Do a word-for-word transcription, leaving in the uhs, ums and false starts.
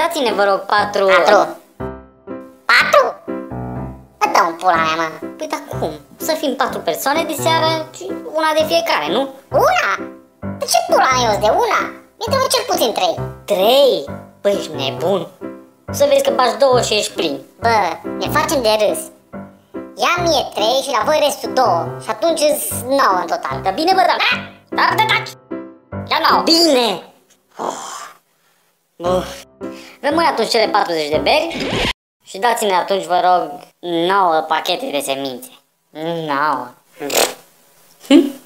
dați-ne, vă rog, patru... Patru? Patru? Îți dau un pula mea, mă. Păi da cum? Să fim patru persoane de seară și una de fiecare, nu? Una? De ce pula mea eu de una? Mi trebuie cel puțin trei. Trei? Păi ești nebun. Să vezi că bași două și ești plin. Bă, ne facem de râs. Ia mie trei și la voi restul două. Și atunci îți nouă în total. Dar bine, bă, da. Dar de taci. Ia nouă. Bine. Oh. Bun. Rămâi atunci cele patruzeci de beri și dați-ne atunci, vă rog, nouă pachete de semințe. Nouă.